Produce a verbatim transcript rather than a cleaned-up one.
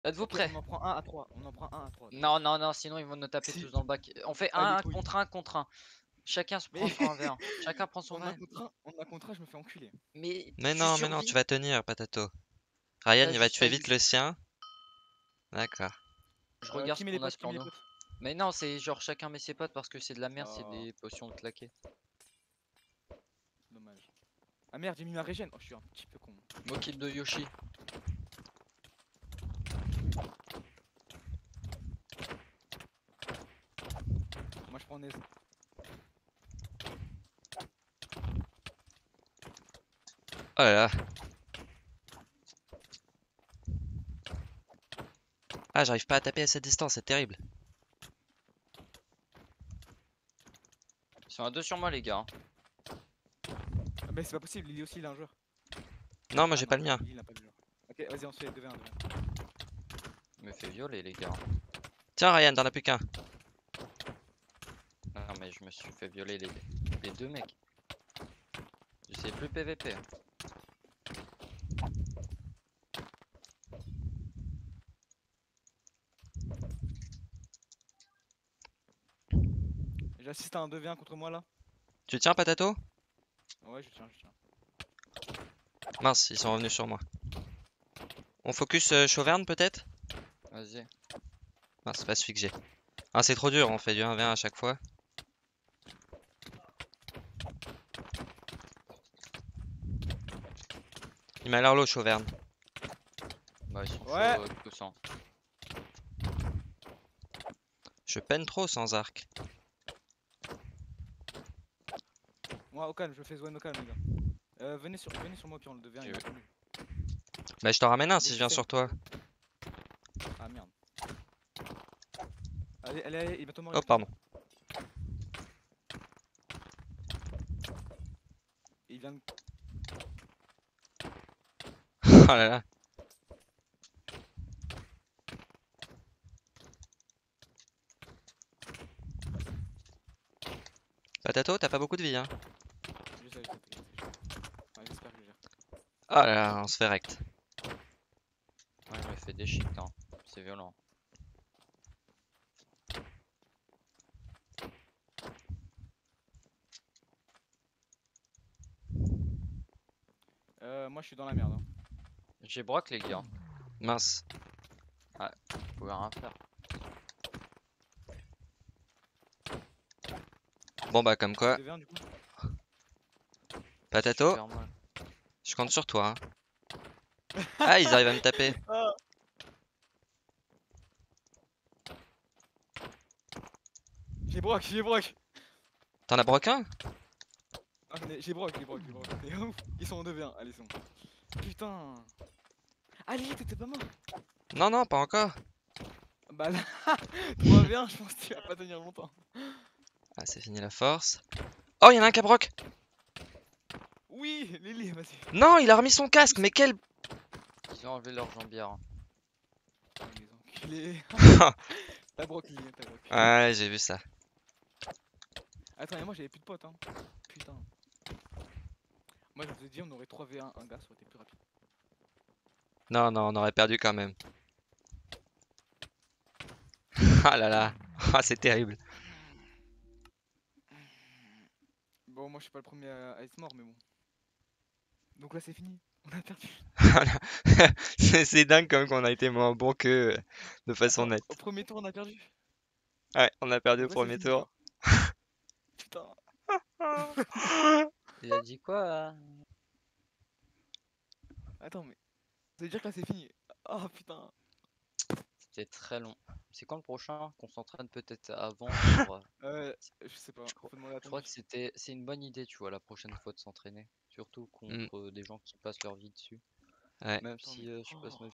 Êtes-vous Ok, prêts? on en prend un à trois. On en prend un à trois. Non, non, non, sinon ils vont nous taper Si. tous dans le bac. On fait Ah, les un couilles. contre un contre un. Chacun se Mais prend son un v un. Chacun prend son en un vingt. contre un, en un contre un, je me fais enculer. Mais Mais tu non, mais non, tu survis. vas tenir, Patato. Ryan, T'as il va juste tuer à vite juste. le sien. D'accord. Je Euh, regarde qui ce met les qu'on a potes? Qui sur met les nous. potes? Mais non, c'est genre chacun met ses potes parce que c'est de la merde, c'est Oh, des potions de claquer. dommage. Ah merde, j'ai mis ma régène. Oh, je suis un petit peu con. Moi kill de Yoshi. Moi, je prends Nez. Oh là là. Ah, j'arrive pas à taper à cette distance, c'est terrible. Ils sont à deux sur moi, les gars. Ah, mais c'est pas possible, Lily aussi, il a un joueur. Non, moi Ah j'ai non, pas le mien. Lily, il a pas de joueur. Ok, vas-y, on se fait deux v un. Il me fait violer, les gars. Tiens, Ryan, t'en as plus qu'un. Non, mais je me suis fait violer les, les deux mecs. Je sais plus P V P. J'assiste à un deux v un contre moi là. Tu tiens, Patato? Ouais, je tiens, je tiens. Mince, ils sont revenus sur moi. On focus euh, Chauverne peut-être? Vas-y. Non, c'est pas celui que j'ai. Ah, c'est trop dur, on fait du un v un à chaque fois. Il m'a l'air low, Chauverne. Bah, ils sont Ouais. chauds, euh, tous, hein. Je peine trop sans arc. Moi, au calme, je fais Zwen au calme, les gars. Euh, venez sur, venez sur moi, puis on le devient. Il est un peu nul. Bah, je t'en ramène un Dès si je qu'il viens saigne. sur toi. Ah merde. Allez, allez, allez, il va tomber. Oh, pardon. Il vient de... Oh là là. Patato, t'as pas beaucoup de vie, hein. Je sais, je sais, je sais. Enfin, j'espère que je gère. Oh là là, on se fait rect. Ouais, il me fait des shit, hein. C'est violent. Euh, moi, je suis dans la merde. Hein. J'ai broc, les gars. Mince. Vous pouvez rien faire. Bon bah comme quoi, deux v un du coup. Patato, Super mal. je compte sur toi. Hein. Ah, ils arrivent à me taper. Ah. J'ai broc, j'ai broc. T'en as broc un? Ah, mais j'ai broc, j'ai broc, j'ai broc. C'est ouf. Ils sont en deux v un. Allez, ils sont. Putain. Allez, t'étais pas mort. Non, non, pas encore. Bah là, trois v un, je pense que tu vas pas tenir longtemps. Ah, c'est fini la force. Oh, il y en a un qui a broc. Oui, Lily, vas-y. Non, il a remis son casque, mais quel... Ils ont enlevé leur jambière. Oh, les enculés. T'as broc, Lily, t'as broc. Ouais, j'ai vu ça. Attends, et moi j'avais plus de potes, hein. Putain. Moi je vous ai dit, on aurait trois v un, un gars, ça aurait été plus rapide. Non, non, on aurait perdu quand même. Ah là là. Ah, c'est terrible. Bon, moi je suis pas le premier à, à être mort, mais bon. Donc là c'est fini, on a perdu. C'est c'est dingue comme qu'on a été moins bon que de façon Attends, nette. au premier tour on a perdu. Ouais, on a perdu au Donc là c'est premier fini, tour. genre. Putain. Il a dit quoi là? Attends, mais ça veut dire que là c'est fini. Oh putain. C'était très long. C'est quand le prochain? Qu'on s'entraîne peut-être avant pour, euh, Euh, je sais pas, Je crois, faut demander à je crois Tanguy. que c'était, c'est une bonne idée, tu vois, la prochaine fois de s'entraîner. Surtout Mm, contre euh, des gens qui passent leur vie dessus. ouais. Même Attends, si mais... euh, je passe oh. ma